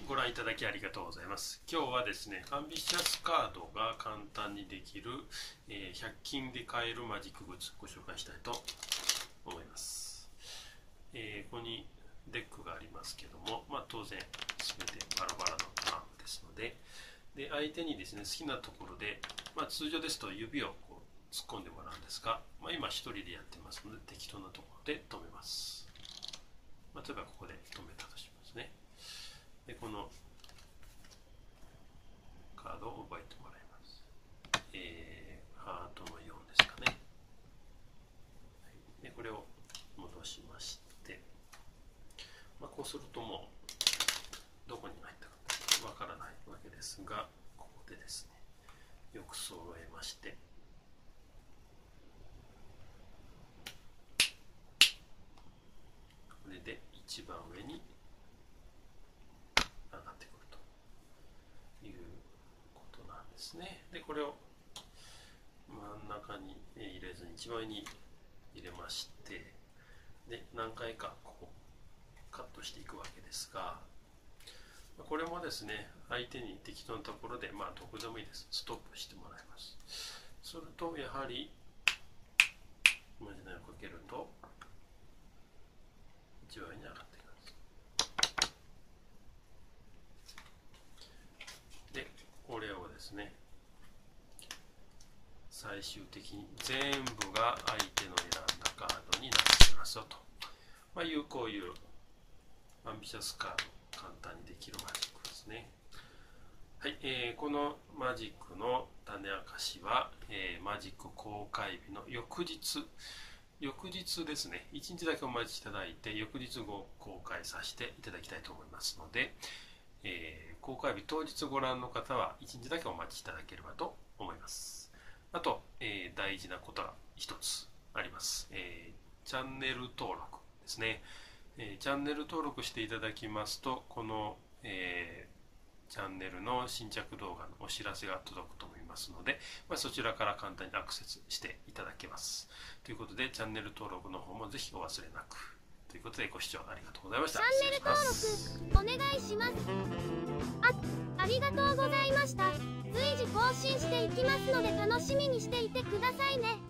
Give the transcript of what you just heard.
ご覧いただきありがとうございます。今日はですね、アンビシャスカードが簡単にできる、100均で買えるマジックグッズをご紹介したいと思います。ここにデックがありますけども、当然全てバラバラのパンですので、相手にですね、好きなところで、通常ですと指をこう突っ込んでもらうんですが、今一人でやってますので適当なところで止めます。例えばここで止めたとしますね。でこのカードを覚えてもらいます。ハートの4ですかね。でこれを戻しまして、こうするともうどこに入ったかわからないわけですが、ここでですね、よく揃えまして、これで一番上に上がってくるということなんですね。でこれを真ん中に入れずに一番上に入れまして、で何回かここカットしていくわけですが、これもですね、相手に適当なところでどこでもいいです、ストップしてもらいます。するとやはり同じのをかけると一番上に上がっていきます。でこれをですね、最終的に全部が相手の選んだカードになっていますよと、こういうアンビシャスカード、簡単にできるマジックですね。はい、このマジックの種明かしは、マジック公開日の翌日ですね、1日だけお待ちいただいて、翌日後公開させていただきたいと思いますので、公開日当日ご覧の方は1日だけお待ちいただければと思います。あと、大事なことが一つあります。チャンネル登録ですね。チャンネル登録していただきますと、この、チャンネルの新着動画のお知らせが届くと思いますので、そちらから簡単にアクセスしていただけます。ということで、チャンネル登録の方もぜひお忘れなく。ということで、ご視聴ありがとうございました。 チャンネル登録お願いします。ありがとうございました。随時更新していきますので楽しみにしていてくださいね。